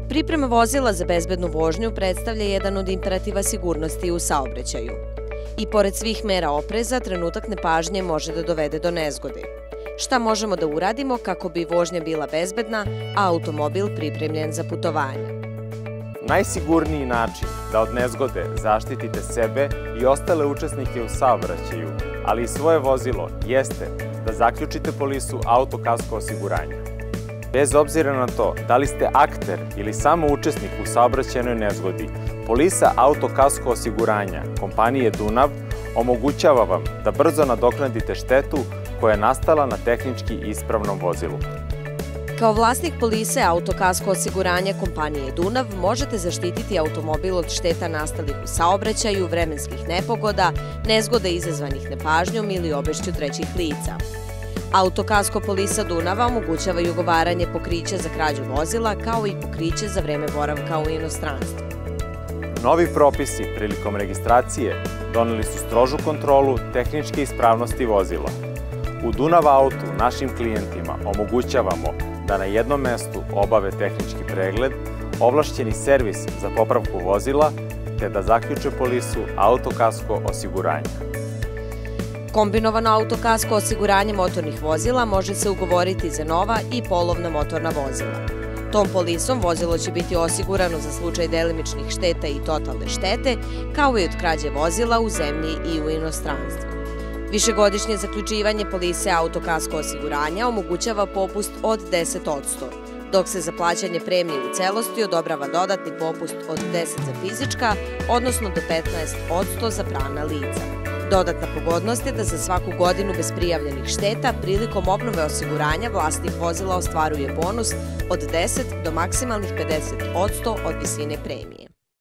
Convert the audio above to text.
Priprema vozila za bezbednu vožnju predstavlja jedan od imperativa sigurnosti u saobraćaju. I pored svih mera opreza, trenutak nepažnje može da dovede do nezgode. Šta možemo da uradimo kako bi vožnja bila bezbedna, a automobil pripremljen za putovanje? Najsigurniji način da od nezgode zaštitite sebe i ostale učesnike u saobraćaju, ali i svoje vozilo, jeste da zaključite polisu auto-kasko osiguranja. Bez obzira na to da li ste akter ili samo učesnik u saobraćajnoj nezgodi, polisa auto-kasko osiguranja kompanije Dunav omogućava vam da brzo nadoknadite štetu koja je nastala na tehnički ispravnom vozilu. Kao vlasnik polise auto-kasko osiguranja kompanije Dunav možete zaštititi automobil od šteta nastalih u saobraćaju, vremenskih nepogoda, nezgoda izazvanih nepažnjom ili obešću trećih lica. Auto-kasko polisa Dunava omogućava i ugovaranje pokrića za krađu vozila, kao i pokriće za vreme boravka u inostranstvu. Novi propisi prilikom registracije doneli su strožu kontrolu tehničke ispravnosti vozila. U Dunav Autu našim klijentima omogućavamo da na jednom mestu obave tehnički pregled, ovlašćeni servis za popravku vozila, te da zaključe polisu auto-kasko osiguranja. Kombinovano auto-kasko osiguranje motornih vozila može se ugovoriti za nova i polovna motorna vozila. Tom polisom vozilo će biti osigurano za slučaj delimičnih šteta i totalne štete, kao i od krađe vozila u zemlji i u inostranstvu. Višegodišnje zaključivanje polise auto-kasko osiguranja omogućava popust od 10%, dok se za plaćanje premije u celosti odobrava dodatni popust od 10% za fizička, odnosno do 15% za pravna lica. Dodatna pogodnost je da za svaku godinu bez prijavljenih šteta prilikom obnove osiguranja vlasnik vozila ostvaruje bonus od 10 do maksimalnih 50% od visine premije.